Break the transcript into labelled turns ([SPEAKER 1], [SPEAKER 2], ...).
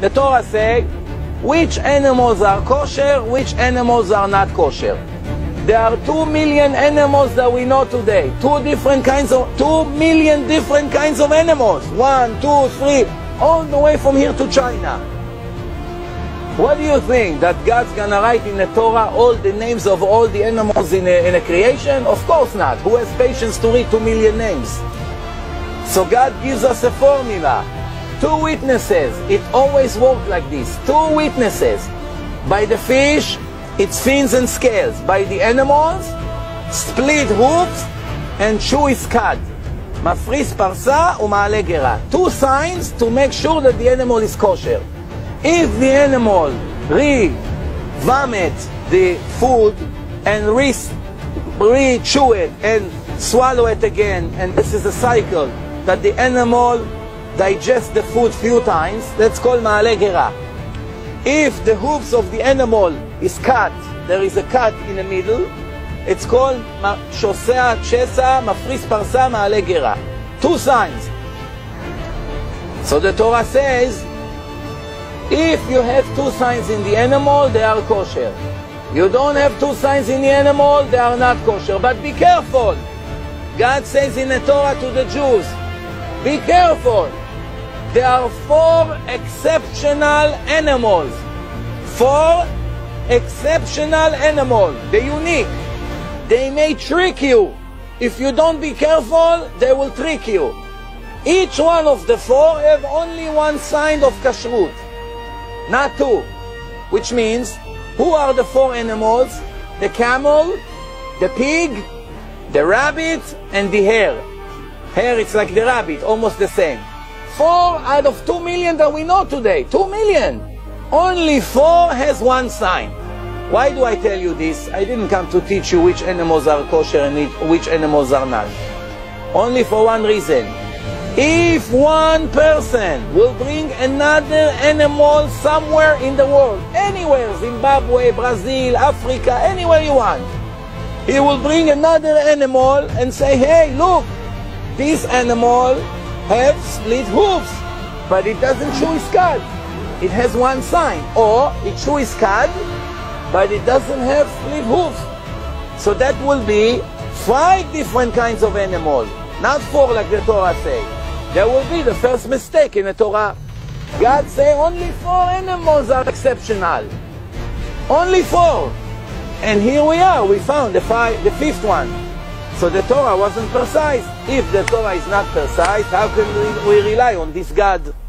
[SPEAKER 1] The Torah says which animals are kosher, which animals are not kosher. There are 2 million animals that we know today. 2 million different kinds of animals. 1, 2, 3, all the way from here to China. What do you think? That God's gonna write in the Torah all the names of all the animals in a creation? Of course not. Who has patience to read 2 million names? So God gives us a formula. 2 witnesses. It always works like this. 2 witnesses. By the fish, its fins and scales. By the animals, split hoofs and chewy cud. Mafris parsa uma'ale gera. 2 signs to make sure that the animal is kosher. If the animal vomit the food and re-chew it and swallow it again, and this is a cycle that the animal digests the food few times, that's called ma'ale gera. If the hooves of the animal is cut, there is a cut in the middle, it's called shosea chesa mafris parsa ma'ale gera. 2 signs. So the Torah says, if you have 2 signs in the animal, they are kosher. You don't have 2 signs in the animal, they are not kosher. But be careful. God says in the Torah to the Jews, be careful. There are 4 exceptional animals. 4 exceptional animals. They're unique. They may trick you. If you don't be careful, they will trick you. Each one of the 4 have only 1 sign of kashrut, not 2. Which means, who are the 4 animals? The camel, the pig, the rabbit, and the hare. Hare, it's like the rabbit, almost the same. 4 out of 2 million that we know today. 2 million. Only 4 has 1 sign. Why do I tell you this? I didn't come to teach you which animals are kosher and which animals are not. Only for one reason. If one person will bring another animal somewhere in the world, anywhere, Zimbabwe, Brazil, Africa, anywhere you want, he will bring another animal and say, hey, look, this animal has split hooves, but it doesn't chew his cud. It has 1 sign. Or it chews his cud, but it doesn't have split hooves. So that will be 5 different kinds of animals, not 4 like the Torah says. There will be the first mistake in the Torah. God say only 4 animals are exceptional. Only 4. And here we are, we found the 5th one. So the Torah wasn't precise. If the Torah is not precise, how can we rely on this God?